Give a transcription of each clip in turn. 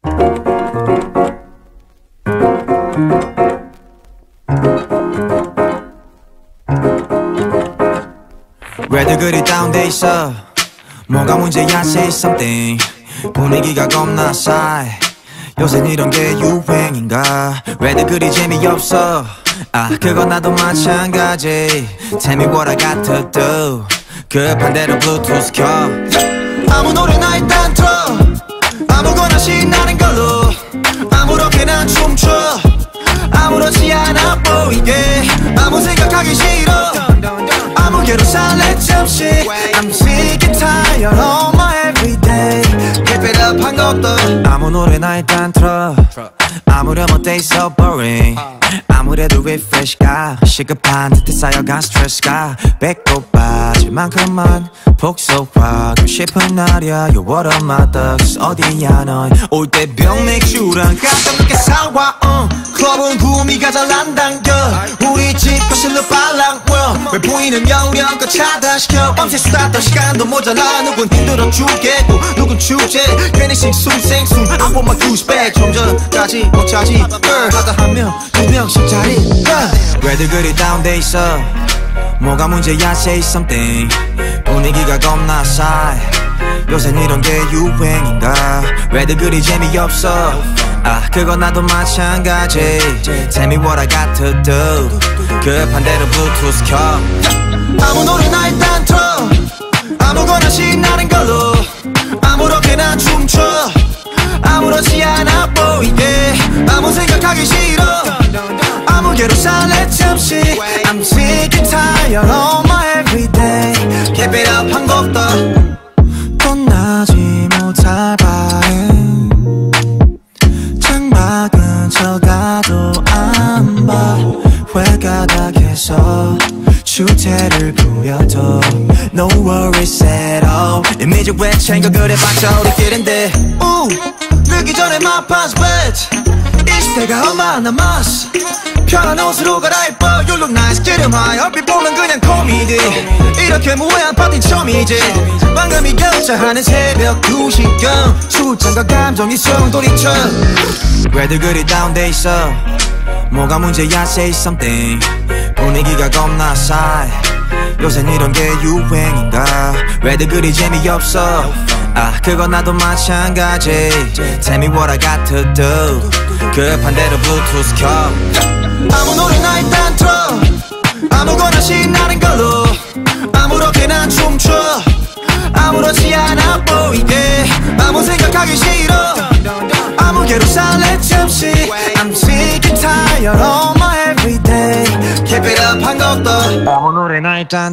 왜들 그리 다운돼 있어? 뭐가 문제야? Say something. 분위기가 겁나 싸해. 요샌 이런 게 유행인가? 왜들 그리 재미없어? 아 그건 나도 마찬가지. Tell me what I got to do. 급한 대로 블루투스 켜. 아무 노래나 일단 틀어. 아무거나 신나는 걸로 아무렇게나 춤춰. 아무렇지 않아 보이게 아무 생각하기 싫어. 아무개로 살래 잠시. I'm sick and tired of my everyday. Keep it up 한 것도 아무 노래나 일단 틀어. 아무렴 어때 so boring. 아무래도 refresh가 시급한 듯해 쌓여간 스트레스가 배꼽 빠질 만큼만 복속하고 싶은 날이야. You what up my thugs 어디야 넌. 올 때 병맥주랑 깜짝 늦게 사와. 클럽은 구미가 잘 안 당겨. 우리 집 거실로 빨랑 왜 보이는 영역껏 차단시켜. 밤새 수다 떨 시간도 모자라. 누군 힘들어 죽겠고 누군 축제. 괜히 싱숭생숭 I want my douchebag. 좀 전까지 못 차지 하다 한 명 두 명씩 자리. 왜들 그리 다운돼 있어? 뭐가 문제야? Say something. 분위기가 겁나 싸해. 요샌 이런 게 유행인가? 왜들 그리 재미없어? 아 그건 나도 마찬가지. Tell me what I got to do. 급한 대로 블루투스 켜. 아무 노래나 일단 틀어. 아무거나 신나는 걸로 아무렇게나 춤춰. 아무렇지 않아 보이게 아무 생각하기 싫어. 아무개로 살래 잠시. I'm sick and tired of my everyday. Keep it up 한 곡도 떠나지 못할 바에 창밖은 쳐다도 안 봐. 회가닥해서 주태를 부려도 No worries at all. 이미지 왜 챙겨 그래봤자 우리끼린데. 늦기 전에 my past bet. 이 시대가 얼마 남았어. 편한 옷으로 갈아입어. You look nice get 'em high. 얼핏 보면 그냥 코미디. 이렇게 무해한 파티 처음이지. 방금이 격차하는 새벽 2시경 술잔과 감정이 성돌이쳐. 왜들 그리 다운돼 있어? 뭐가 문제야? Say something. 분위기가 겁나 싸해. 요샌 이런 게 유행인가? 왜들 그리 재미없어? 아 그건 나도 마찬가지. Tell me what I got to do. 급한 대로 블루투스 켜. 아무 노래나 일단 틀어. 아무거나 신나는 걸로 아무렇게나 춤춰. 아무렇지 않아 보이게 아무 생각하기 싫어. 아무개로 살래 잠시. I'm sick and tired of my everyday. Keep it up 한 곡도 아무 노래나 일단.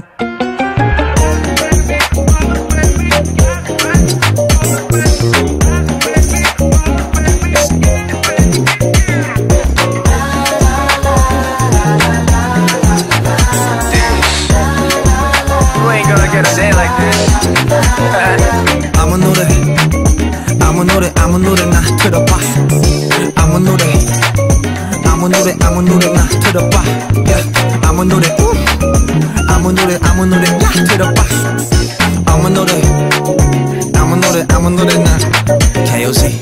아무 노래나 틀어봐. 아무 노래나 틀어봐. Yeah. 아무 노래나 틀어봐. 아무 노래나 KOC.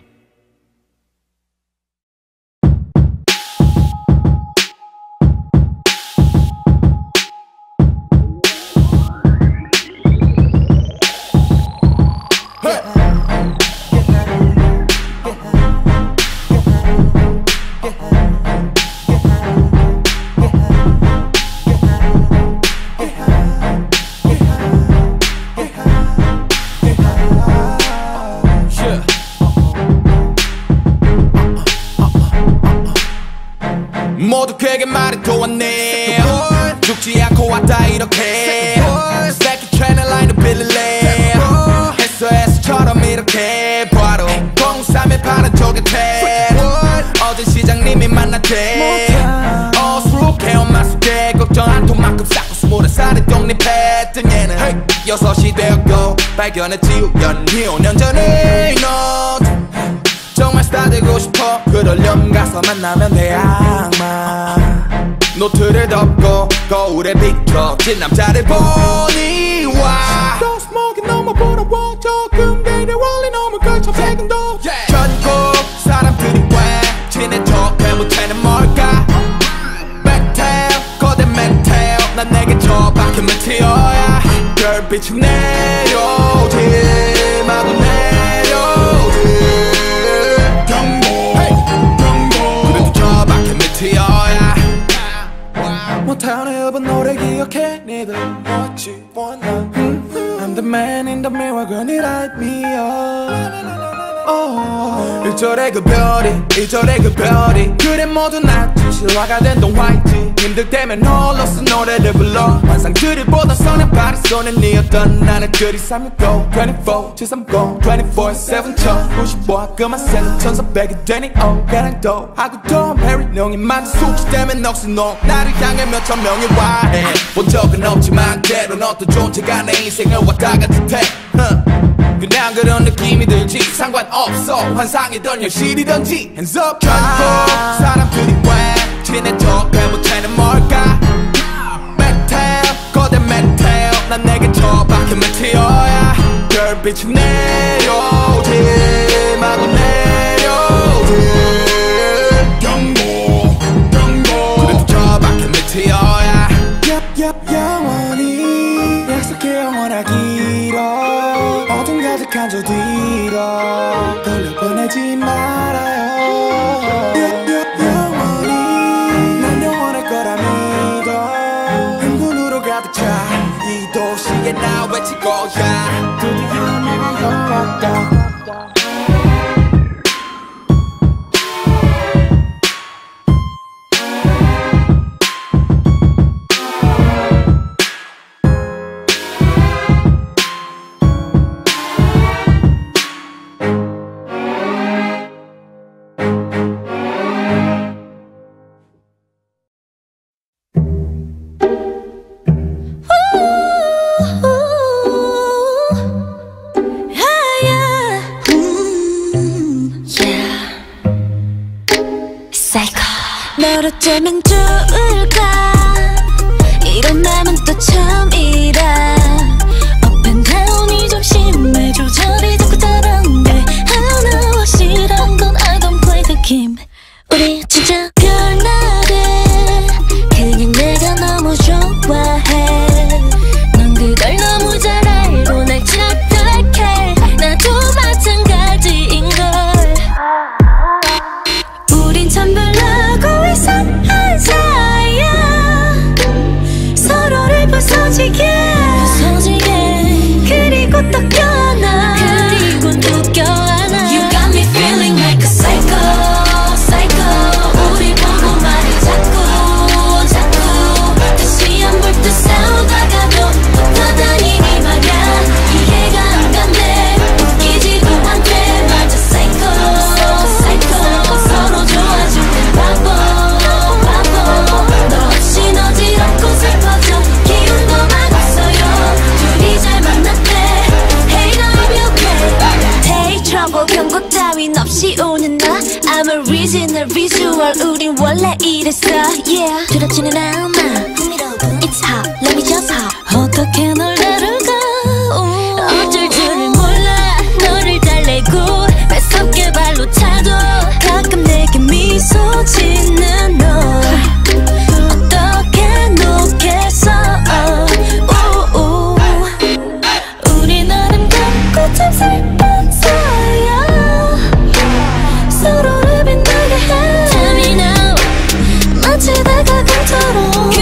모두 그에게 말이 도왔네. 죽지 않고 왔다 이렇게. 새끼 채널 라인을 빌릴래. SOS처럼 이렇게 바로 03에 파란 조개태. 어제 시장님이 만났대. 어수룩해 엄마 숙제 걱정 한 통만큼 쌓고 20살에 독립했던 얘는 6이 되었고 발견했지 우연히 5년 전에 너 정말 스타 되고 싶어. 그러려면 가서 만나면 돼 악마. 노트를 덮고 거울에 비춰진 남자를 보니 와. Don't smoke it no more but I want 조금 대대 원리 넘을 걸쳐 백은도 전고 저밖에 메테어야 별빛이 내려오지 마구 내려오지 경고 그래도 저밖에 메테어야 못하는 여분 노래 기억해 니들 What you wanna I'm the man in the mirror girl you light me up 1절의 그 별이 2절의 그 별이 그래 모두 낫지 실화가 된 동화이지 힘들 때면 홀로 쓴 노래를 불러 환상들을 보던 손에 발이 손에 니었던 나는 그리 365 24 730 24/7 1095 그만 새는 1400이 되니 가랑도 하고 또 페리 농이 만든 숙시 때문에 넋이 나를 향해 몇천 명이 와해 본 적은 없지만 때론 어떤 존재가 내 인생을 왔다 갔을 때 그냥 그런 느낌이 들지 상관없어 환상이던 현실이던지 Hands up 24 사람들이 왜 친해져 배 못해는 뭘까 메테오 거대 메테오 난 내게 저밖에 메테오야 별빛이 내려오지 마구 내려오지 경고 그래도 저밖에 메테오야 영원히 약속해 영원하기로 어둠 가득한 저 뒤로 돌려보내지 말아요 영원히 난 영원할 거라 믿어 흥분으로 가득 차 이 도시에 나 외칠 거야 드디어 내가 왔다 널 어쩌면 좋을까 이런 맘은 또 처음이라 Up and down이 좀 심해 조절이 자꾸 다른데 하나 확실한 건 I don't play the game 우리 진짜 별나래 그냥 내가 너무 좋아해 넌 그걸 너무 잘 알고 날 착각해 나도 마찬가지인걸 우린 참 별나고 이상한 사이야 서로를 부서지게 그리고 또 껴나 그리고 또 껴안아 You got me feeling like a psycho psycho 우리 보고 말해 자꾸 다시 안 볼 듯 싸우다가도 떠다니니 말야 이해가 안 간대 웃기지도 않대 맞아 psycho psycho 서로 좋아줄 땐 바보 너 없인 어지럽고 슬퍼져 기운도 막 없어요 둘이 잘 만났대 Hey now I'm okay Take trouble 경고 따윈 없이 오는 나 I'm a original visual 우린 원래 이랬어 Yeah 두렵지는 않아 It's hot let me just hop 어떻게 널 다룰까 어쩔 줄을 몰라 너를 달래고 매섭게 발로 차도 가끔 내게 미소 짓는 너 어떻게 놓겠어 우리 아름답고 참 슬픈 사이야 서로를 빛나게 해 Tell me now 마치 다가간 처럼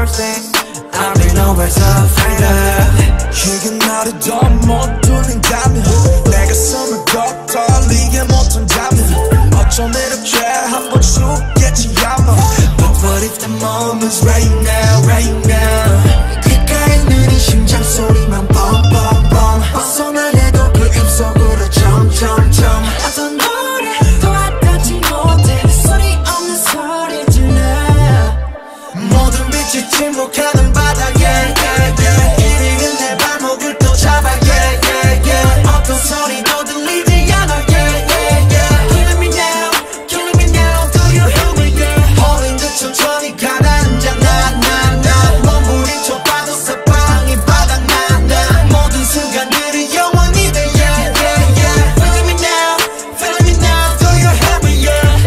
first thing I'll be nowhere to find her 이게 나를 더 못 뚫린다면 내 가슴을 더 떨리게 못한다면 어쩜 이렇게 한번 죽겠지 아마 But if the moment's right now, right now 귓가에 있는 이 심장 소리만 뻥뻥뻥 벗어나려도 그 입속으로 점점점 어떤 노래도 와닿지 못해 소리 없는 소리 질러 모든 빛이 침묵하는 바닥에 이리는 내 발목을 또 잡아 어떤 소리도 들리지 않아 Killing me now, killing me now Do you hear me yeah 홀린 듯 천천히 가라앉아 나 몸부림쳐봐도 사방이 바닥난다 모든 순간들이 영원히 돼 Feeling me now, feeling me now Do you hear me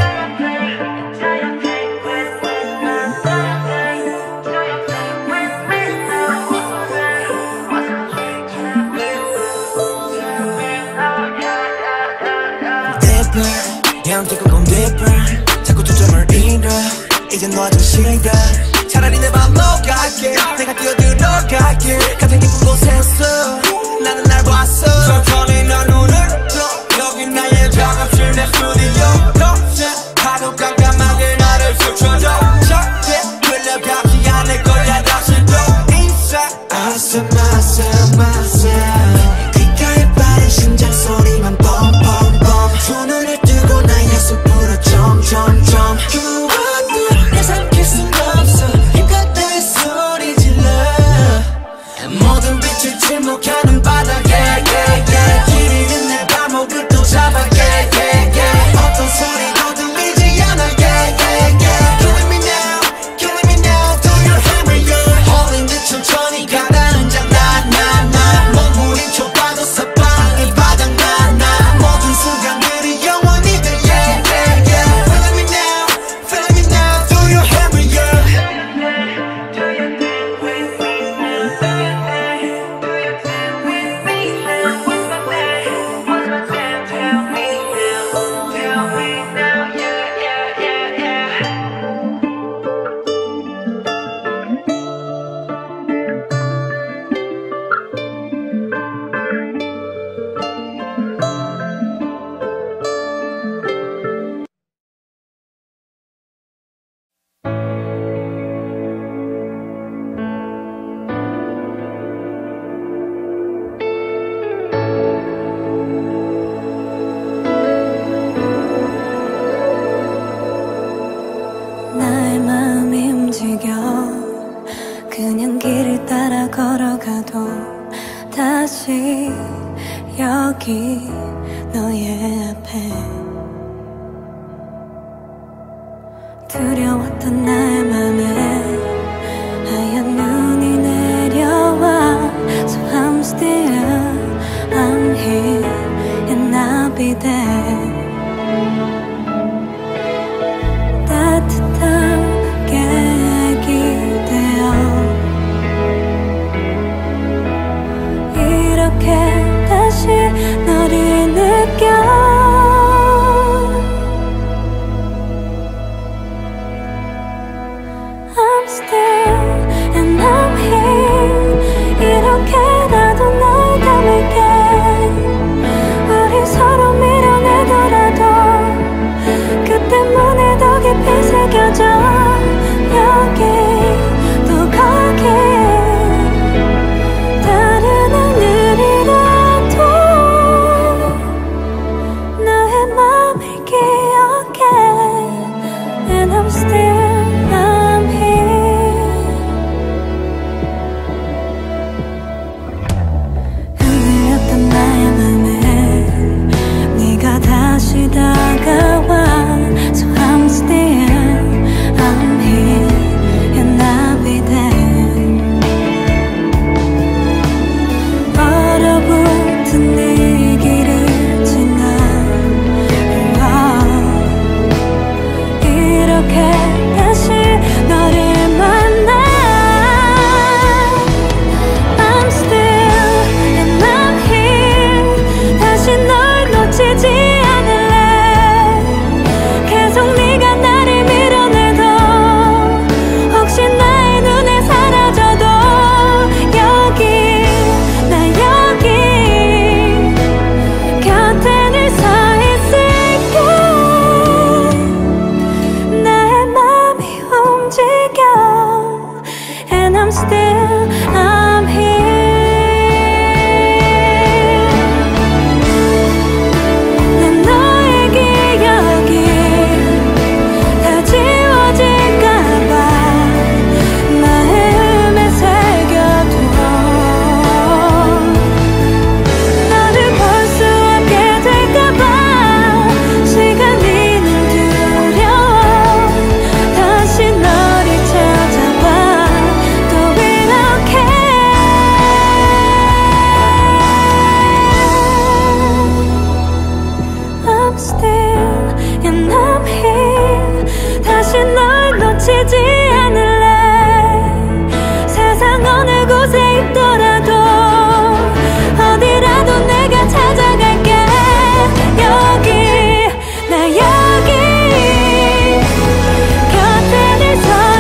Deeper, 양 뜨거운 deeper 자꾸 초점을 잃어 이제 너와 좀 싫어 차라리 내 맘 녹아게 내가 뛰어들어갈게 같은 깊은 곳에서 나는 날 봤어 천천히 난 눈을 떠 여기 나의 작업실 내 스튜디오 파도 깜깜하게 나를 스쳐줘 절대 흘러가지 않을 거야 다시 또 inside I said myself 귓가에 빠른 심장 소리만 뻥뻥뻥 두 눈을 뜨고 나의 숲으로 점점점 그것도 내 삼킬 순 없어 힘껏 내 소리 질러 모든 빛을 침묵하는 바닥에 길이는 내 발목을 또 잡아 어떤 소리도 들리지 않아 Killing me now, killing me now Do you hear me 홀린 듯 천천히 가라앉아 나 몸부림쳐봐도 사방이 바닥나 모든 순간들이 영원히 돼 Feeling me now, feeling me now Do you hear me 나의 마음이 움직여 그냥 길을 따라 걸어가도 다시 여기 너의 앞에 두려웠던 나의 맘에 하얀 눈이 내려와 So I'm still, I'm here and I'll be there 따뜻한 객이 되어 이렇게 다시 너를 느껴 I'm still and I'm here 이렇게 나도 널 담을게 우리 서로 밀어 I'm still, I'm here. 난 너의 기억이 다 지워질까봐 마음에 새겨둬. 너를 볼 수 없게 될까봐 시간이는 두려워. 다시 너를 찾아봐 또 이렇게. I'm still and I'm here. 다시 널 놓치지 않을래. 세상 어느 곳에 있더라도 어디라도 내가 찾아갈게. 여기 나 여기 곁에 늘 서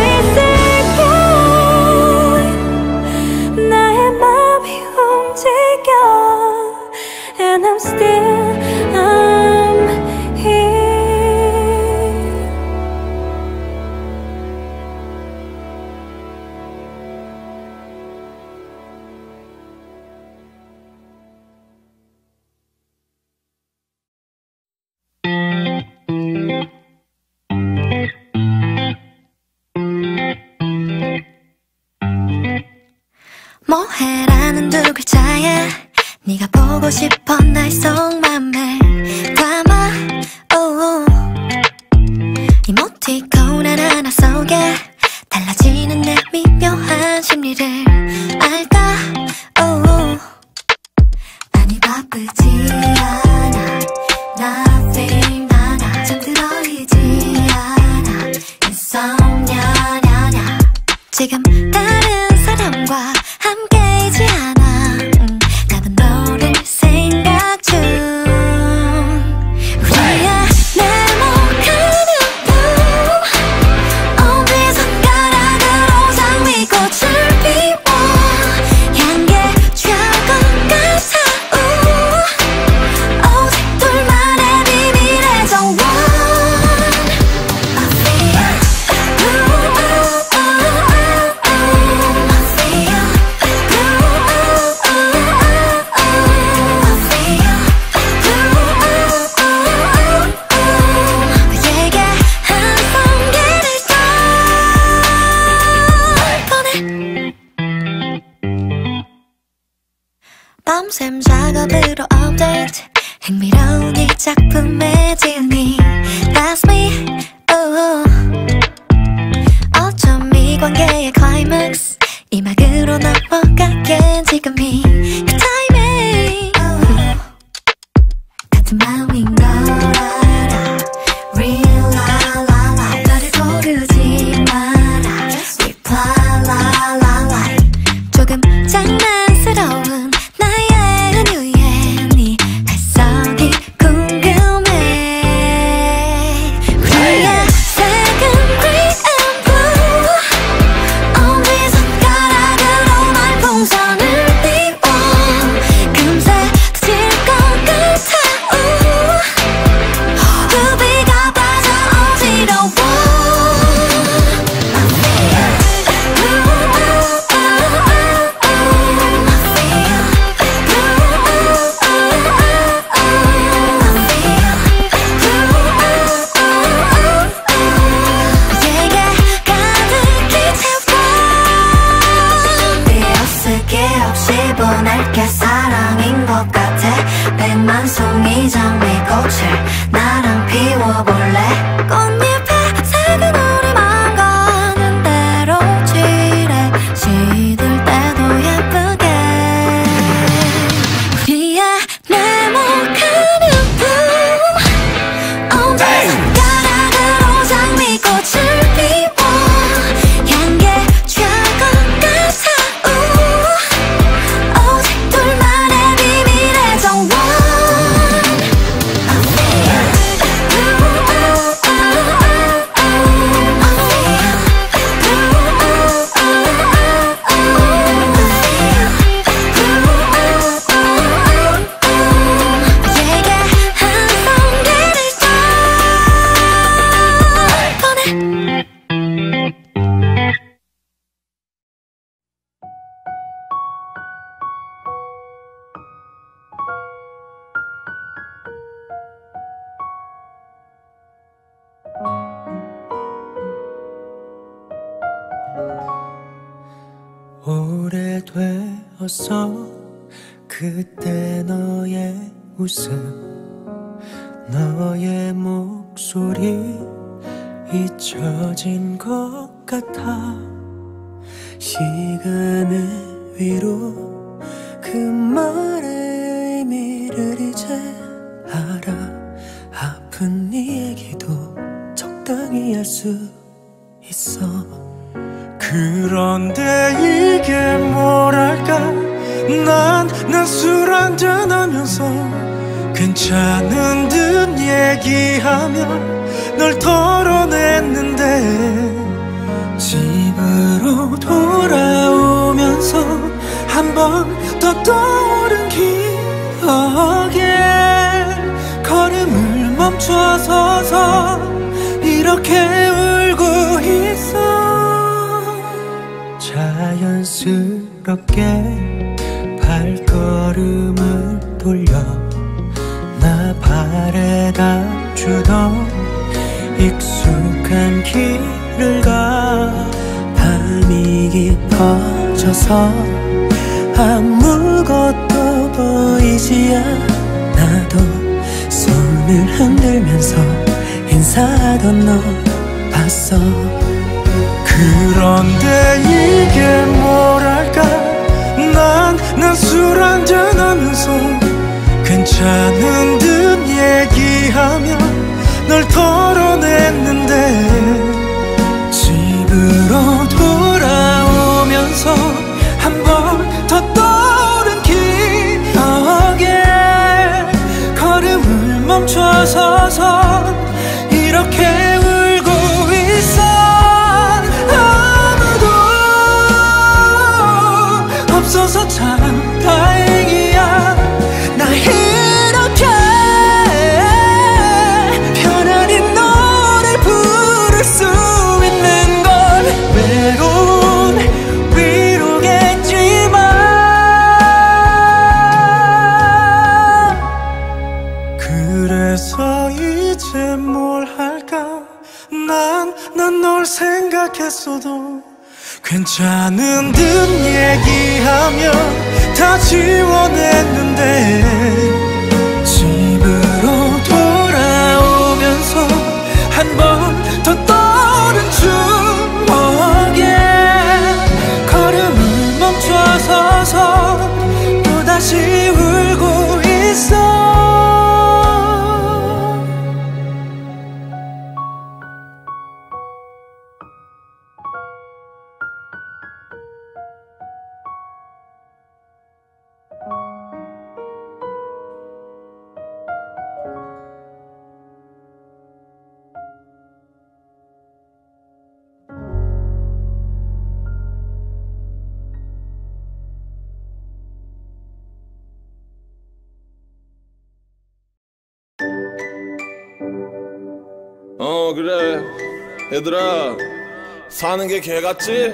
있을게. 나의 맘이 움직여. And I'm still, I'm here. 뭐해라는 두 글자에 네가 보고 싶어 날 속맘에 담아. 이모티콘 하나하나 속에 달라지는 내 미묘한 심리를 알까. 많이 바쁘지 않아. Nothing 하나 잠들어 있지 않아. Insomnia 냐냐. 지금 다른 사람과 함께이지 않아. 나도 너를 생각 중. 우리의 네모가는 품 엄지 손가락으로 장미꽃을 피워. 향기에 취할 것 같아. 오직 둘만의 비밀의 정원. I feel 너에게 한 송이를 더 보내. 밤샘 작업으로 업데이트. 흥미로운 이 작품의 지은이 That's me. 어쩜 이 관계의 클라이맥스 이 막으로 넘어가게 지금이 그 타이밍. 같은 마음인 걸 알아. Real la la la. 너를 고르지 마라. Reply la la la. 조금 장난스러운 나의 은유에 네 해석이 궁금해. 우리의 색은 green and blue. 엄지 손가락으로 말풍선을 띄워. 금세 터질 것 같아. 루비가 빠져 어지러워. 너에게 가득히 채워. 띄어쓰기 없이 보낼게. 사랑인 것 같아. 100만 송이 장미꽃을 나랑 피워볼래. 꽃잎에 색은 우리만 가는 대로 칠해. 시들 때도 예쁘게. 우리의 네모가는 품 엄지 손가락으로 장미꽃을 피워. 향기에 취할 것 같아. 오직 둘만의 비밀의 정원. I feel 오래되었어 그때 너의 웃음 너의 목소리 잊혀진 것 같아 시간의 위로 그 말의 의미를 이제 알아 아픈 네 얘기도 적당히 할 수 있어 그런데 이게 뭐랄까 난 술 한잔 하면서 괜찮은 듯 얘기하며 널 털어냈는데 집으로 돌아오면서 한 번 더 떠오른 기억에 걸음을 멈춰서서 이렇게 울고 있어 자연스럽게 발걸음을 돌려 나 바래다 주던 익숙한 길을 가 밤이 깊어져서 아무것도 보이지 않아도 손을 흔들면서 인사하던 너 봤어 그런데 이게 뭐랄까 난 술 한잔 하면서 괜찮은 듯 얘기하며 널 털어냈는데 집으로 돌아오면서 한 번 더 떠오른 기억에 걸음을 멈춰서서 이렇게 울고 있어 아무도 없어서 참 다행이야 나 이렇게 편안히 노래 부를 수 있는 건 외로운 위로겠지만 그래서 이제 뭘 할까 난 널 생각했어도 괜찮은 듯 얘기하며 다 지워냈는데 집으로 돌아오면서 한 번 더 떠오른 추억에 걸음을 멈춰서서 또다시 울고 있어 그래 얘들아 사는 게 개같지?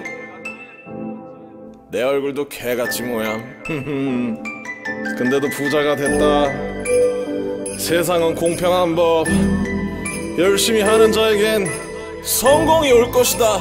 내 얼굴도 개같지 모양 근데도 부자가 됐다 세상은 공평한 법 열심히 하는 자에겐 성공이 올 것이다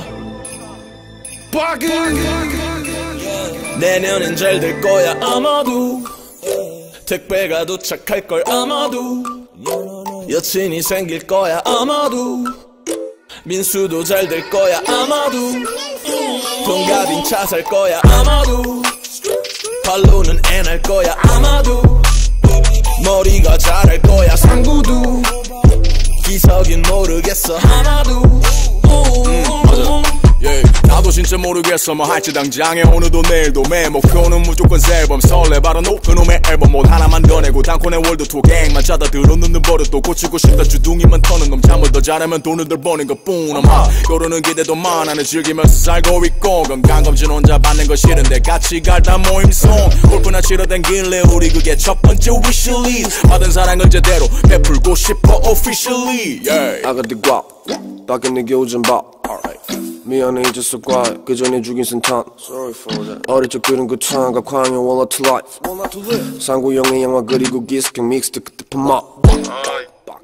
내년엔 잘 될 거야 아마도 택배가 도착할 걸 아마도 여친이 생길 거야 아마도 민수도 잘 될 거야 아마도 돈 가진 차 살 거야 아마도 발로는 애 날 거야 아마도 머리가 자랄 거야 상구도 기석인 모르겠어 아마도 맞아 나도 진짜 모르겠어 뭐 할지 당장에 오늘도 내일도 매 목표는 무조건 새 앨범 설레 바라놓 그놈의 앨범 못 하나만 더 내고 단콘의 월드 투어 갱만 짜다 들어놓는 버릇도 고치고 싶다 주둥이만 터는 놈 잠을 더 잘하면 돈을 덜 버는 것뿐 아마 요러는 기대도 많아는 즐기면서 살고 있고 건강검진 혼자 받는 거 싫은데 같이 갈다 모임송 골프나 치러 댕길래 우리 그게 첫 번째 wishlist 받은 사랑을 제대로 베풀고 싶어 officially yeah. I got the guap 딱히 내게 오전 밥 미안해 잊었어 과해 그 전에 죽인 센탄 어릴 적 들은 그 창가 광야 Wallah to life 상구 형의 영화 그리고 기스경 믹스트 그때 펌마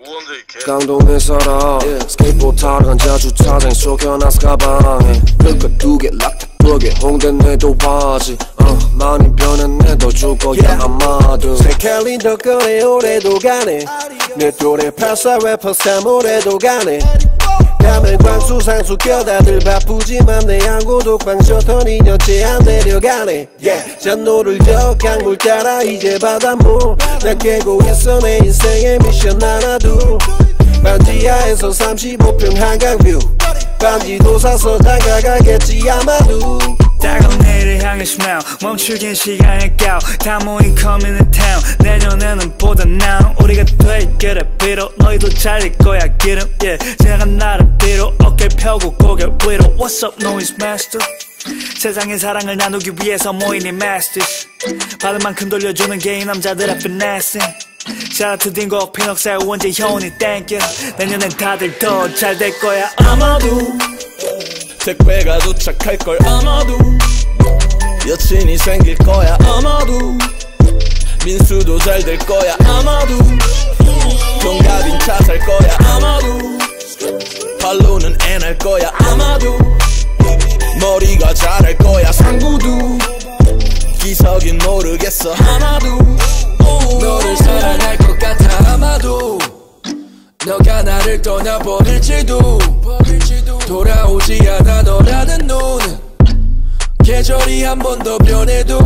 강동에 살아 스케이트보드 타러 간 자주차장 속여놨어 가방에 그거 2개 락타 2개 홍대 내도 바지 많이 변했네 더 줄 거야 아마도 새 캘린더 꺼내 올해도 가네 내 또래 84 래퍼 3월에도 가네 가면 광수 상수 껴다들 바쁘지만 내 양고 독방 셔터 니녀 제안 내려가네 잔노를 역강물 따라 이제 바닷물 나 깨고 있어 내 인생의 미션 하나도 반지하에서 35평 한강뷰 반지도 사서 다가가겠지 아마도 따가운 내일을 향해 smile 멈추긴 시간의 cao 다 모인 coming to town 내년에는 보다 now 우리가 돼 그래 비록 너희도 잘릴 거야 기름 제가 나를 비로 어깨 펴고 고개 위로 What's up noise master 세상의 사랑을 나누기 위해서 모인 이 masters 받은 만큼 돌려주는 게 이 남자들의 finessing Shout out to 딩고 피넉사의 원재 효은이 thank you 내년엔 다들 더 잘 될 거야 아마도 택배가 도착할걸 아마도 여친이 생길 거야 아마도 민수도 잘 될 거야 아마도 동갑인 차 살 거야 아마도 발로는 애 날 거야 아마도 머리가 자랄 거야 상구도 기석인 모르겠어 아마도 너를 사랑할 것 같아 아마도 너가 나를 떠나버릴지도 돌아오지 않아 너라는 노는 계절이 한 번 더 변해도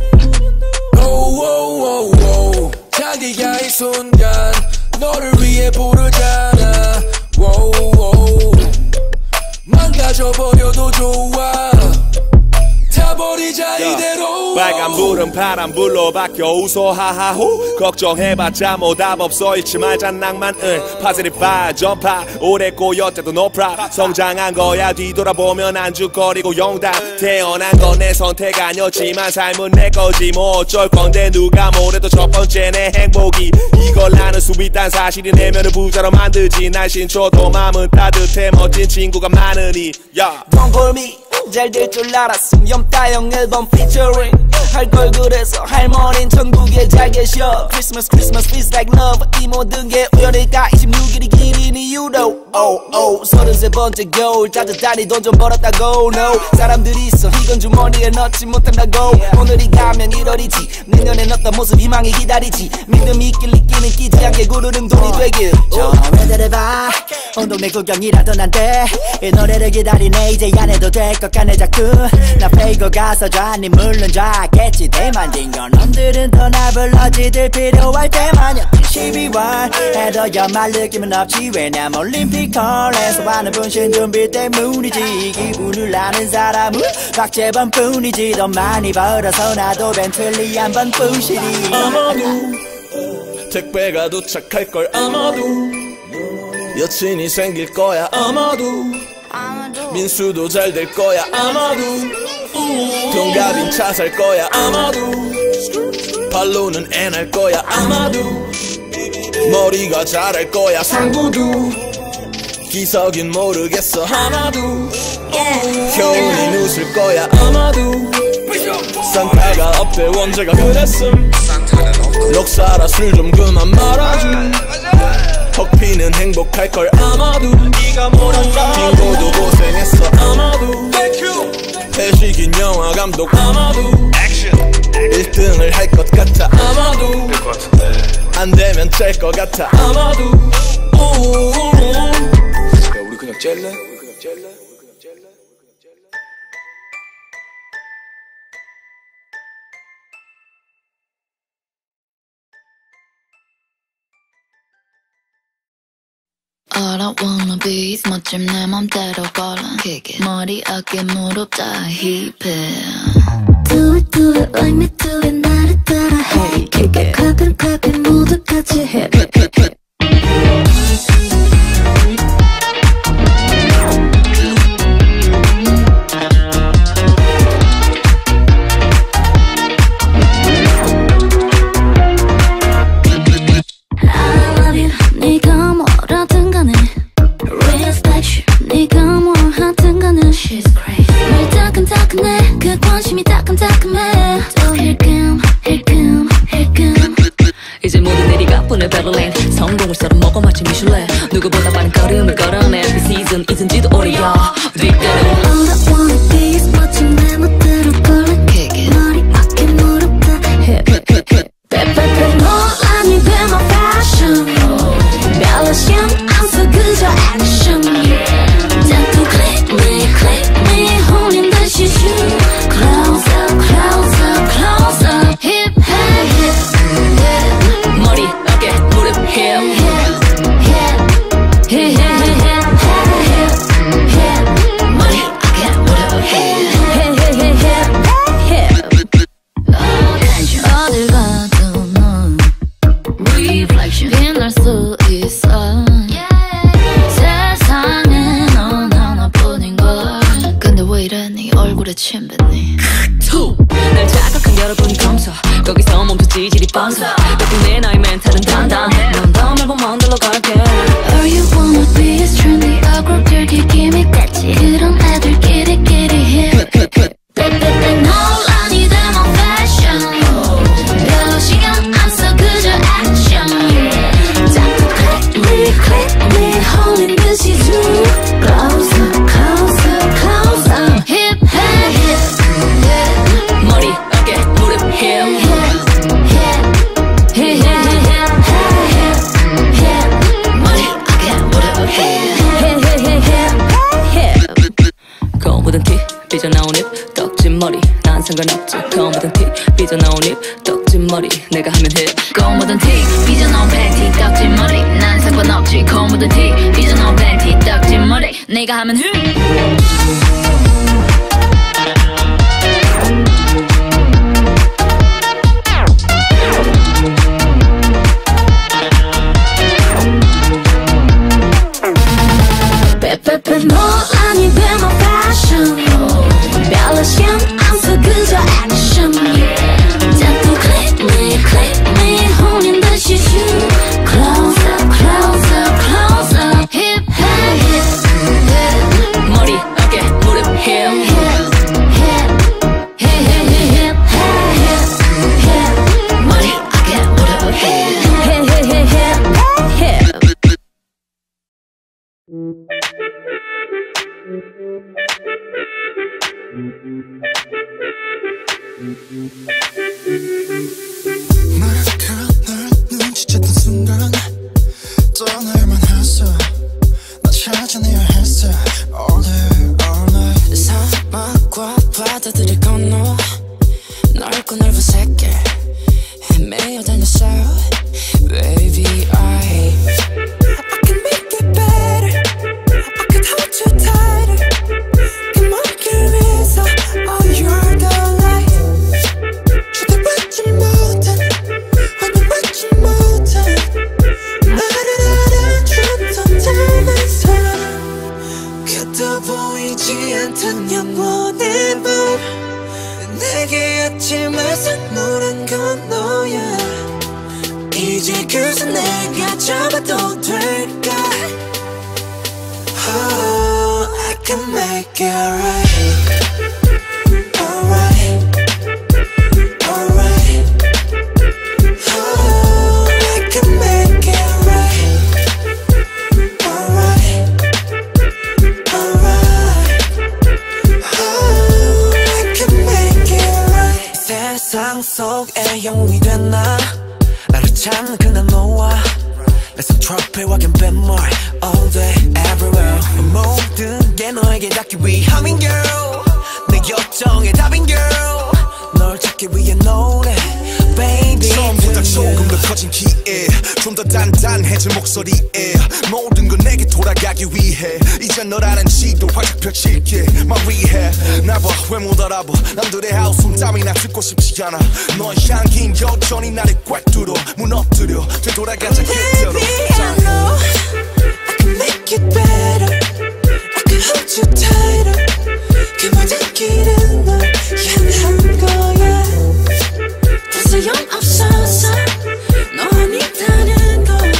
오오오오 자기가 이 순간 너를 위해 부르잖아 오오 망가져버려도 좋아 타버리자 이대로 빨간불은 파란불로 바뀌어 웃어 하하호 걱정해봤자 뭐 답 없어 잊지 말자 낭만을 파스리파 전파 오래 꼬였대도 no problem 성장한 거야 뒤돌아보면 안죽거리고 용담 태어난 건 내 선택 아니었지만 삶은 내 거지 뭐 어쩔 건데 누가 뭐래도 첫 번째 내 행복이 이걸 아는 수비딴 사실이 내면을 부자로 만들지 날 신초도 마음은 따뜻해 멋진 친구가 많으니 Don't call me 잘 될 줄 알았음 염따형 앨범 피처링 할 걸 그래서 할머니는 천국에 잘 계셔 Christmas Christmas feels like love 이 모든 게 우연일까 26일이 길인 이유로 oh 33번째 겨울 따뜻하니 돈 좀 벌었다고 no 사람들이 있어 이건 주머니에 넣지 못한다고 오늘이 가면 1월이지 내년엔 어떤 모습 희망이 기다리지 믿음이 있길 느끼는 끼지 않게 구르는 돈이 되길 저놈들을 봐 온 동네 구경이라도 난데 이 노래를 기다리네 이제 안 해도 될 것 같네 자꾸 나 페이고 가서 좌니 물론 좌겠지 대만진 건 놈들은 더 날 불러지들 필요할 때만요 12월 해도 연말 느낌은 없지 왜냐면 올림픽홀에서 하는 분신 준비 때문이지 기분을 아는 사람은 박재범뿐이지 돈 많이 벌어서 나도 벤틀리 한 번뿐이지 아마도 택배가 도착할걸 아마도 여친이 생길 거야 아마도 민수도 잘 될 거야 아마도 동갑인 차 살 거야 아마도 발로는 애 날 거야 아마도 머리가 자랄 거야 상구도 기석인 모르겠어 아마도 효은이 웃을 거야 아마도 산타가 없대 원재가 그랬음 럭사라 술 좀 그만 말아줘 헉피는 행복할걸 아마도 딩고도 고생했어 아마도 태식인 영화 감독 아마도 1등을 할 것 같아 아마도 안 되면 짤 것 같아 아마도 야 우리 그냥 짤래? All I wanna be is 멋짐 내 맘대로 걸어 머리 어깨 무릎 다 힙해 Do it do it like me do it 나를 따라해 Kick it clap it clap it 모두 같이 해 이제 모든 일이 가뿐해 베를린 성공을 썰어 먹어 마치 누구보다 빠른 걸음을 걸어내 그 시즌 이젠지도 오래야 뒷걸음 All I wanna be is 멋진 내 멋대로 걸린 머리 어깨 무릎 다 빼빼빼 논란이 돼 my fashion 별로 신경 안 써 그저 action 자꾸 click me 홀린 듯이 shoot close up close up close up hip hip hip 머리 어깨 무릎 hip 어딜 가도 넌 reflection 빛날 수 있어 세상에 넌 하나뿐인걸 근데 왜 이래 네 얼굴에 침 뱉니 날 자극한 여러분이 검사 거기서 멈춰 지질이 뻔서 덕분에 나의 멘탈은 단단해 넌 더 말고 먼들러 갈게 All you wanna be is trendy awkward dirty gimmick 같이 그런 애들끼리끼리 hip 빼빼빼 논란이 돼 my fashion 별로 신경 안 써 그저 action 자꾸 click me 홀린 듯이 zoom close up close up close up hip hip 머리 어깨 무릎 hip 검은 티 삐져나온 입 떡진 머리 난 상관없지 검은 티 삐져나온 입 떡진 머리 내가 하면 해 검은 티 삐져나온 팬티 떡진 머리 난 상관없지 검은 티 삐져나온 팬티 떡진 머리 내가 하면 해 빼빼빼 논란이 돼 my fashion 별로 신경 안 써 그저 action 자꾸 click me 홀린 듯이 shoot close up close up close up hip hip 머리 어깨 무릎 hip 머리 어깨 무릎 hip 널 눈치챘던 순간 떠날만 했어 나 찾아내야 했어 all day all night 사막과 바다들을 건너 넓고 넓은 세계 헤매어 다녔어 baby I can make it better I can hold you tighter 그 머리를 위해서 oh you're the light 주대 받지 못한 오늘 받지 못한 나를 알아줬던 닮은 사람 그도 보이지 않던 영원의 밤 내게 아침을 선물한 건 너야 이제 그새 내가 잡아도 될까 Oh I can make it right Alright Alright Oh I can make it right Alright Alright Oh I can make it right 세상 속에 영웅이 된 나 나를 찾는 그날 너와 내 손 트로피와 갬뱀물 all day everywhere 모든 게 너에게 닿기 위함인 girl 내 요청의 답인 girl 널 찾기 위해 노래 baby 처음보다 조금 더 커진 기에 좀 더 단단해진 목소리에 모든 건 내게 돌아가기 위해 이제 너라는 지도 활짝 펼칠게 My rehab 나봐 왜 못 알아봐 남들의 하우스 땀이나 듣고 싶지 않아 너의 향긴 여전히 나를 꽉 뚫어 무너뜨려 되돌아가자 그대로 Baby I know I can make it better I can hold you tighter 그 모든 길은 널 향한 거야 더 소용없어서 너 아니다는 걸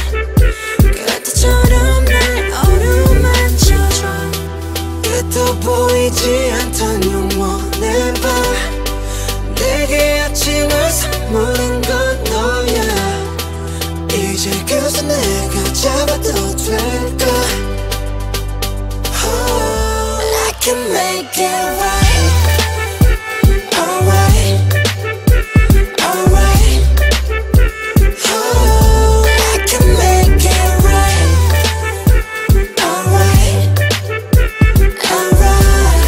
그때처럼 날 어루만져줘 그래도 보이지 않던 영원의 밤 내게 아침을 선물한 건 너야 이제 그새 내가 잡아도 될까? I can make it right. Alright, alright. I can make it right. Alright, alright.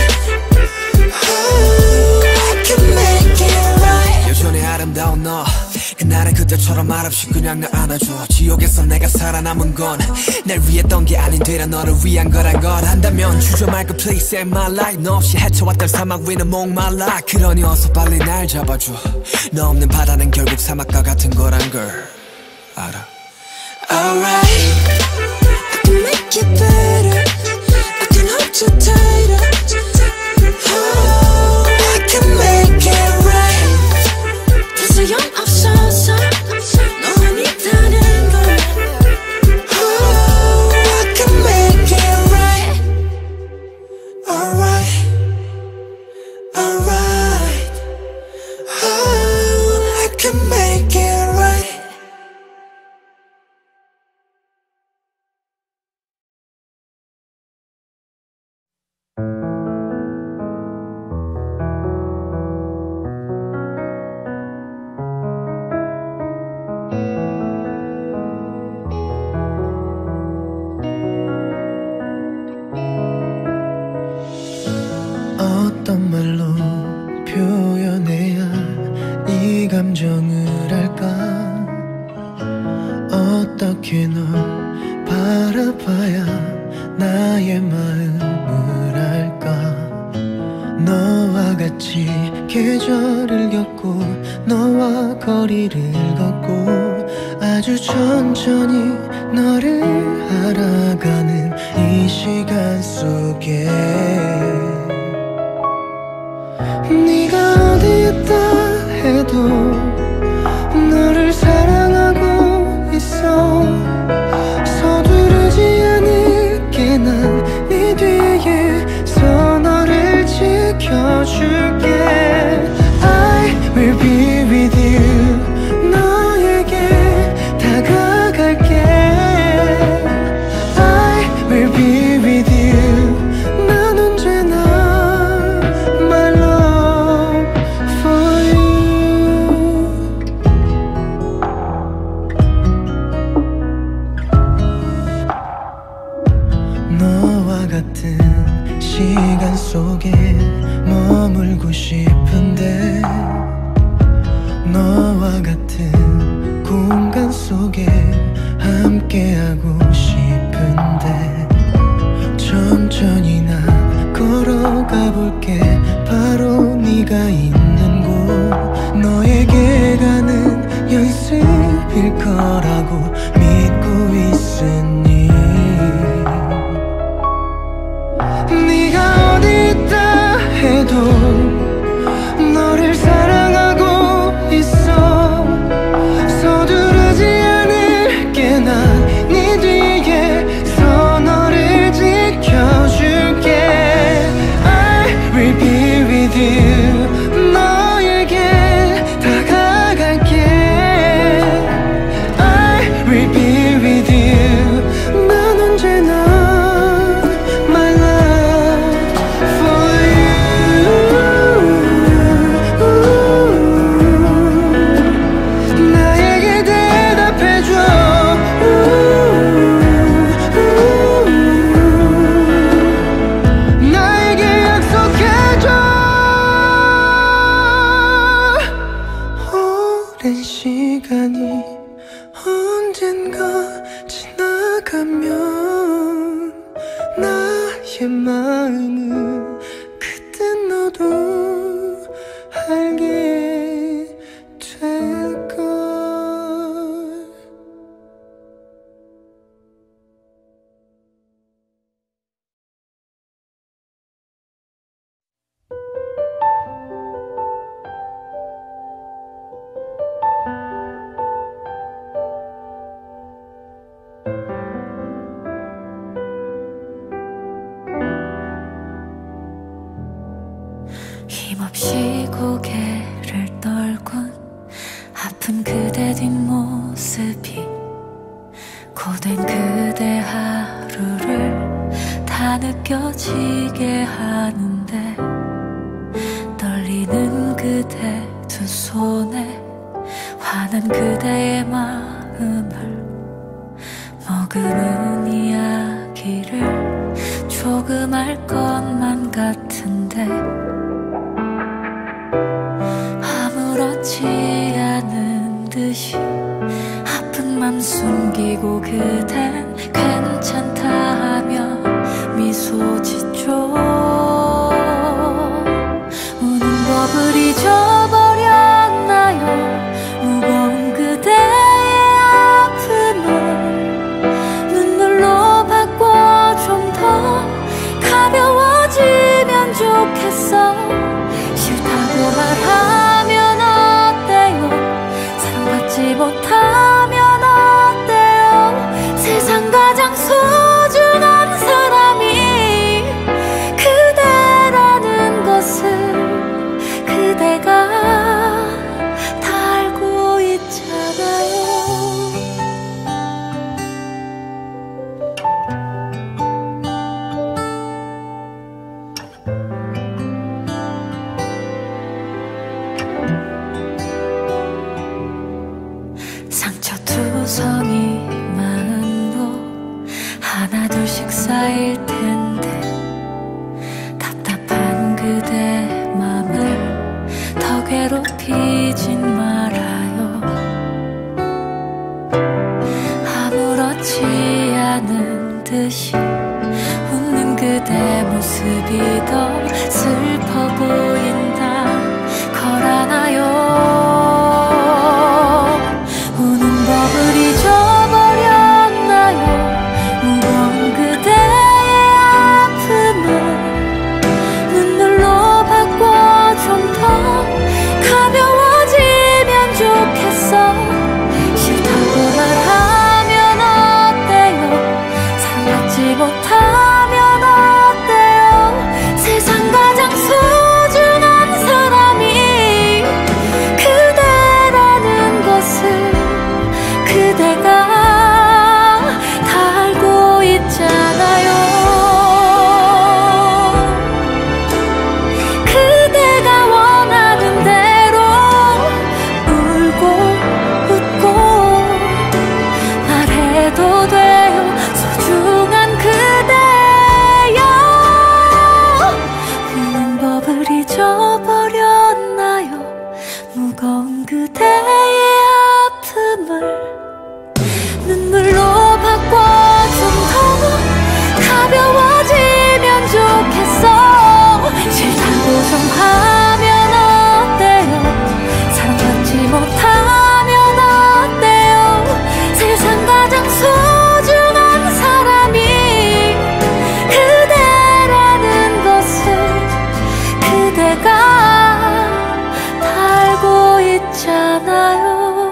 I can make it right. 여전히 아름다운 너 그날은 그때처럼 말없이 그냥 날 안아줘. 지옥에서 내가 살아남은 건 날 위했던 게 아닌 되려 너를 위한 거란 걸 안다면 주저 말고 please save my life. 너 없이 헤쳐왔던 사막 위는 목말라. 그러니 어서 빨리 날 잡아줘. 너 없는 바다는 결국 사막과 같은 거란 걸 알아. Alright, I can make it better. I can hold you tighter. I can make it right. 더 소용없어서 너 아니다는 걸. I can make it right. Alright, alright. I can make it right. 어떤 말로 표현해야 이 감정을 알까? 어떻게 널 바라봐야 나의 마음을 알까? 너와 같이 계절을 겪고 너와 거리를 걷고 아주 천천히 너를 알아가는 이 시간 속에 네가 어디 있다 해도 너를 사랑하고 있어. 서두르지 않을게 난 네 뒤에서 너를 지켜줄게. I will be with you. 너에게 다가갈게. I will be with you. 난 언제나 my love for you. 너와 같은 시간 속에 머물고 싶은데 너와 같은 공간 속에 함께하고 싶은데 천천히 나 걸어가 볼게. 바로 네가 있는 곳 너에게 가는 연습일 거라고 믿고 있으니 네가 어디 있다 해도 너를 사랑하고 있어. 서두르지 않을게 난 네 뒤에서 너를 지켜줄게. I will be with you. 너에게 다가갈게. I will be with you. 난 언제나 my love for you. 나에게 대답해줘. 나에게 약속해줘. 오랜 시간이 언젠가 지나가면 나의 마음은 그때 너도 알게 될걸. 지게 하는데 떨리는 그대 두 손에 화난 그대의 마음을 머금은 이야기를 조금 알 것만 같은데 아무렇지 않은 듯이 아픈 맘 숨기고 그댄 괜찮다 하며 미소 짓죠. 우는 법을 잊어버렸나요? 무거운 그대의 아픔을 눈물로 바꿔 좀 더 가벼워지면 좋겠어. 싫다고 말하면 어때요? 사랑받지 못하면 어때요? 세상 가장 소중한 사람이 그대라는 것을 그대가 다 알고 있잖아요. 상처투성이 마음도 하나 둘씩 쌓일 텐데 답답한 그대 맘을 더 괴롭히진 말아요. 아무렇지 않은 듯이 웃는 그대 모습이 더 슬퍼 보인다 걸어나요. 우는 법을 잊어버렸나요? 무거운 그대의 아픔을 눈물로 바꿔 좀 더 가벼워지면 좋겠어. 싫다고 말하면 어때요? 사랑받지 못하면 어때요? 세상 가장 소중한 사람이 그대라는 것을 그대가 다 알고 있잖아요. 그대가 원하는 대로 울고 웃고 말해도 돼요. 소중한 그대여. 웃는 법을 잊어버렸나요? 무거운 그대의 아픔을 눈물로 바꿔 좀 더 가벼워지면 좋겠어. 싫다고 좀 하면 어때요? 사랑받지 못하면 어때요? 세상 가장 소중한 사람이 그대라는 것을 그대가 다 알고 있잖아요.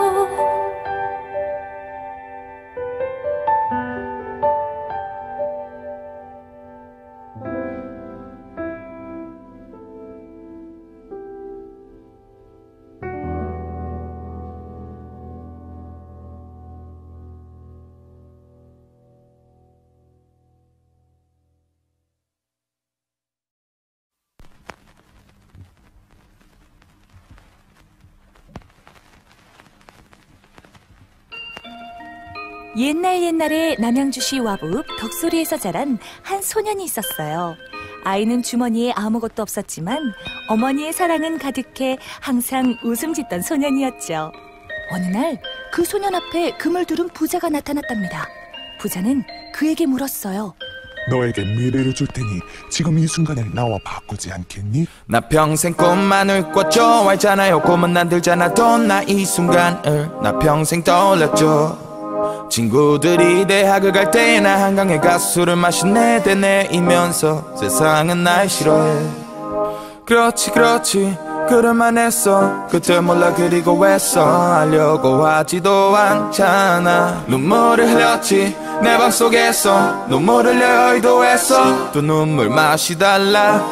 옛날에 남양주시 와북 덕소리에서 자란 한 소년이 있었어요. 아이는 주머니에 아무것도 없었지만 어머니의 사랑은 가득해 항상 웃음 짓던 소년이었죠. 어느 날 그 소년 앞에 금을 두른 부자가 나타났답니다. 부자는 그에게 물었어요. 너에게 미래를 줄 테니 지금 이 순간을 나와 바꾸지 않겠니? 나 평생 꽃만을 꿨죠. 알잖아요. 꿈은 안 들잖아도 나 이 순간을 나 평생 떠올렸죠. 친구들이 대학을 갈 때 나 한강에 가서 술을 마시네 되뇌이면서 세상은 날 싫어해. 그렇지 그럴만 했어. 그때 몰라 그리고 왜서 하려고 하지도 않잖아. 눈물을 흘렸지 내 방 속에서. 눈물을 흘려 의도했어. 또 눈물 맛이 달라.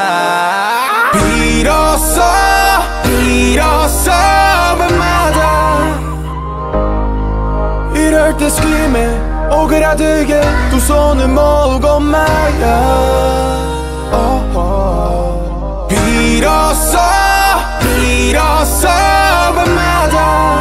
비로소 밤마다 이럴 때 스킴에 오그라들게 두 손을 모으고 말야. 비로소 밤마다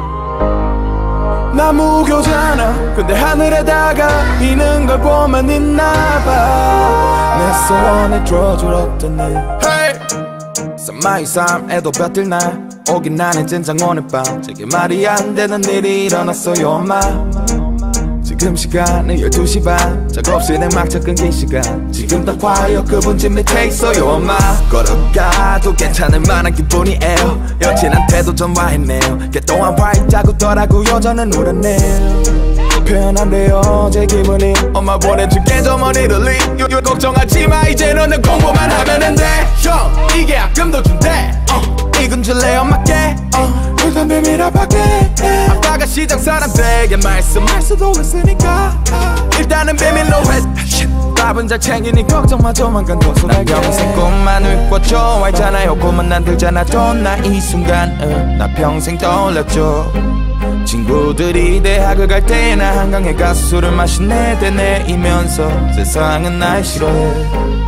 나 무교잖아. 근데 하늘에다가 비는 걸 보면 있나봐. 내 소원을 들어주었던 일. Hey! 산마의 삶에도 볕들 날 오긴 나는 진작 오늘 밤 저게 말이 안 되는 일이 일어났어요 엄마. 지금 시간은 12시 반 작업실에 막차 끊긴 시간. 지금 딱 과연 그분 집 밑에 있어요 엄마. 걸어가도 괜찮을 만한 기분이에요. 여친한테도 전화했네요. 그동안 화있자고더라고요. 저는 울었네요. 표현 안 돼요 제 기분이. 엄마 보내줄게 저 머니를 리 걱정하지마 이제 너는 공부만 하면 돼. 형 이게 약금도 준대. 이건 줄래 엄마께. 일단 비밀아 밖에. 아빠가 시장 사람들에게 말씀할 수도 있으니까 일단은 비밀로 해. 밥은 잘 챙기니 걱정마 조만간 도서날. 평생 꿈만을 꿔줘 알잖아요. 꿈은 안 들잖아 돈. 나 이 순간을 나 평생 떠올렸죠. 친구들이 대학을 갈 때 나 한강에 가서 술을 마시네 되뇌이면서 세상은 날 싫어해.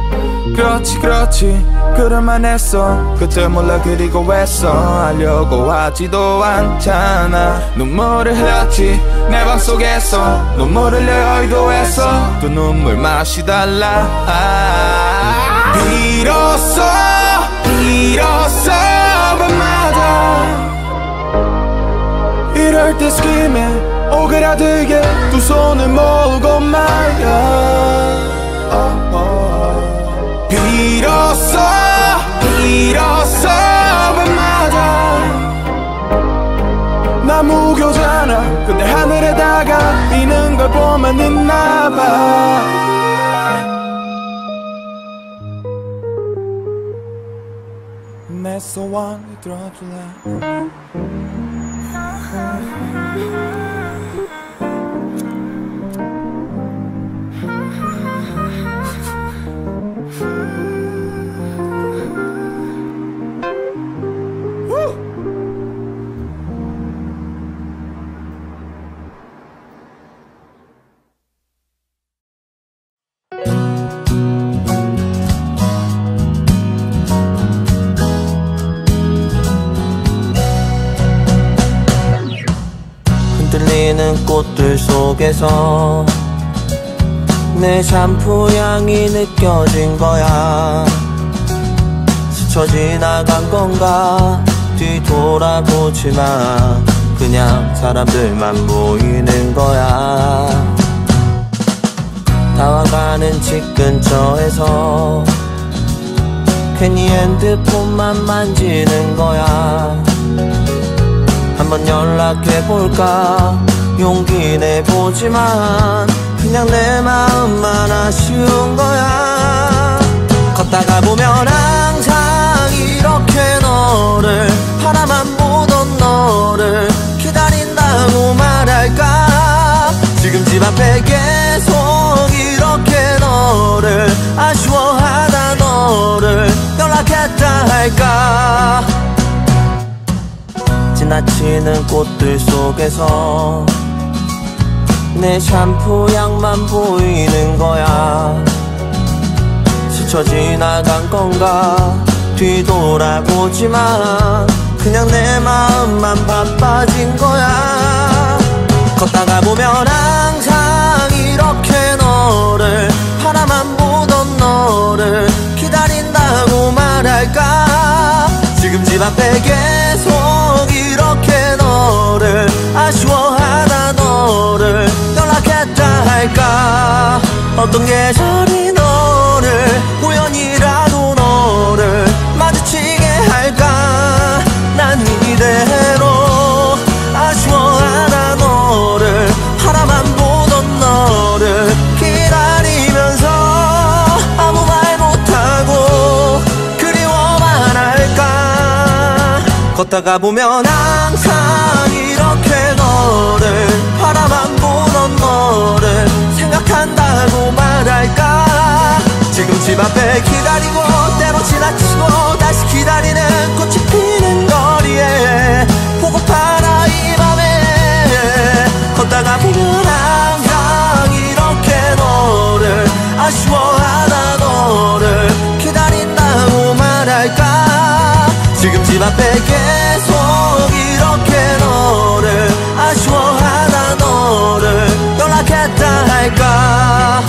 그렇지 그럴만 했어. 그때 몰라 그리고 왜서 하려고 하지도 않잖아. 눈물을 흘렸지 내 방 속에서. 눈물을 흘려 의도했어 또 눈물 맛이 달라. 비로소 밤마다 이럴 때 스키면 오그라들게 두 손을 모으고 말야. 비로소 밤마다 나 무교잖아. 근데 하늘에다가 비는 걸 보면 있나봐. 내 소원을 들어줄래. 흔들리는 꽃들 속에서 내 샴푸 향이 느껴진 거야. 스쳐 지나간 건가 뒤돌아보지만 그냥 사람들만 보이는 거야. 다와가는 집 근처에서 괜히 핸드폰만 만지는 거야. 한번 연락해볼까 용기 내보지만 그냥 내 마음만 아쉬운 거야. 걷다가 보면 항상 이렇게 너를 바라만 보던 너를 기다린다고 말할까. 지금 집 앞에 계속 이렇게 너를 아쉬워하다 너를 연락했다 할까. 지나치는 꽃들 속에서 내 샴푸 향만 보이는 거야. 스쳐 지나간 건가 뒤돌아보지만 그냥 내 마음만 바빠진 거야. 걷다가 보면 항상 이렇게 너를 바라만 보던 너를 기다린다고 말할까. 지금 집 앞에 계속 이렇게 너를 아쉬워하다 너를 연락했다 할까. 어떤 계절이 너를 우연이라도 너를 마주치게 할까. 난 이대로 아쉬워하다 너를 바라만 보던 너를 기다리면서 아무 말 못하고 그리워만 할까. 걷다가 보면 항상 이렇게 너를 바라만 보던 너를 생각한다고 말할까. 지금 집 앞에 기다리고 때로 지나치고 다시 기다리는 꽃이 피는 거리에 보고파라 이 밤에. 걷다가 보면 항상 이렇게 너를 아쉬워하다 너를 집 앞에 계속 이렇게 너를 아쉬워하다 너를 연락했다 할까.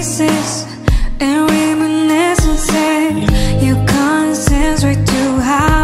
And reminiscences, you can't sense right to how